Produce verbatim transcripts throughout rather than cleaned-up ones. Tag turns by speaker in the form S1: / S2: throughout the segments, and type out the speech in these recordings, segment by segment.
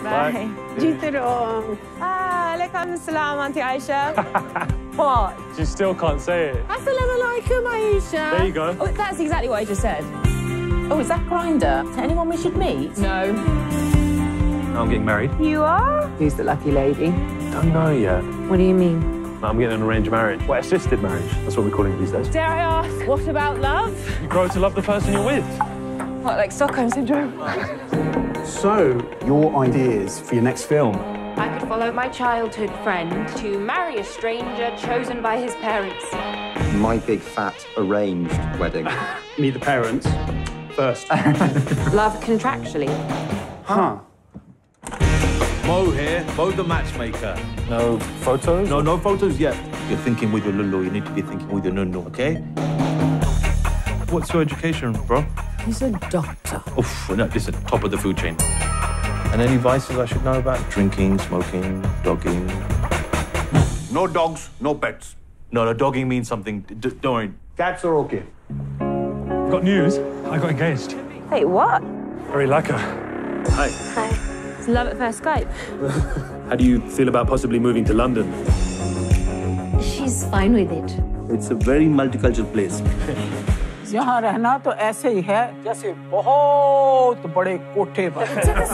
S1: Bye.
S2: Jeetu raho.
S1: Ah, alaikum salam, Auntie Aisha. What?
S3: She still can't say it.
S2: Assalamu alaikum, Aisha.
S3: There you go.
S1: Oh, that's exactly what I just said.
S2: Oh, is that Grindr? Anyone we should meet?
S1: No.
S3: I'm getting married.
S1: You are?
S2: Who's the lucky lady?
S3: Don't know yet.
S2: What do you mean?
S3: I'm getting an arranged marriage. Well, assisted marriage. That's what we're calling it these days.
S1: Dare I ask, what about love?
S3: You grow to love the person you're with.
S1: What, like Stockholm Syndrome?
S4: So, your ideas for your next film?
S5: I could follow my childhood friend to marry a stranger chosen by his parents.
S6: My big fat arranged wedding.
S4: Meet the parents first.
S5: Love contractually.
S4: Huh.
S7: Mo here, Mo the matchmaker.
S3: No photos?
S7: No, no photos yet. You're thinking with your lulu, you need to be thinking with your nunu, okay? What's your education, bro?
S2: He's a doctor.
S7: Oof, we're not, listen, top of the food chain. And any vices I should know about? Drinking, smoking, dogging?
S8: No dogs, no pets.
S7: No, no, dogging means something. D don't worry.
S4: Cats are okay.
S3: Got news. I got engaged.
S1: Wait, what?
S3: Very lacquer.
S7: Hi.
S1: Hi. It's love at first Skype.
S3: How do you feel about possibly moving to London?
S5: She's fine with it.
S7: It's a very multicultural place.
S2: यहाँ रहना तो ऐसे ही है जैसे बहुत बड़े कोठे पर.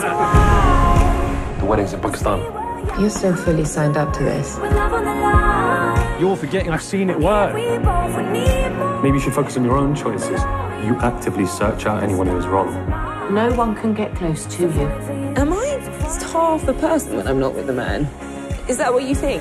S3: The wedding's in Pakistan.
S9: You're so fully signed up to this.
S3: You're forgetting I've seen it work. Maybe you should focus on your own choices. You actively search out anyone who is wrong.
S2: No one can get close to you.
S1: Am I just half the person when I'm not with a man? Is that what you think?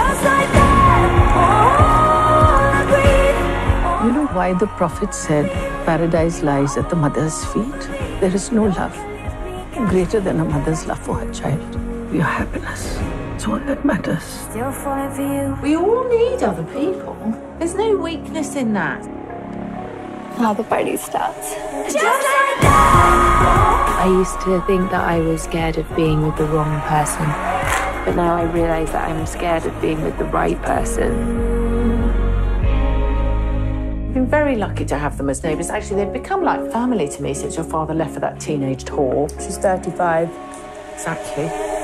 S2: You know why the prophet said paradise lies at the mother's feet? There is no love greater than a mother's love for her child. Your happiness. It's all that matters. We all need other people. There's no weakness in that.
S5: Now the party starts.
S9: I used to think that I was scared of being with the wrong person, but now I realize that I'm scared of being with the right person.
S2: I've been very lucky to have them as neighbours. Actually, they've become like family to me since your father left for that teenage whore.
S1: She's thirty-five.
S2: Exactly.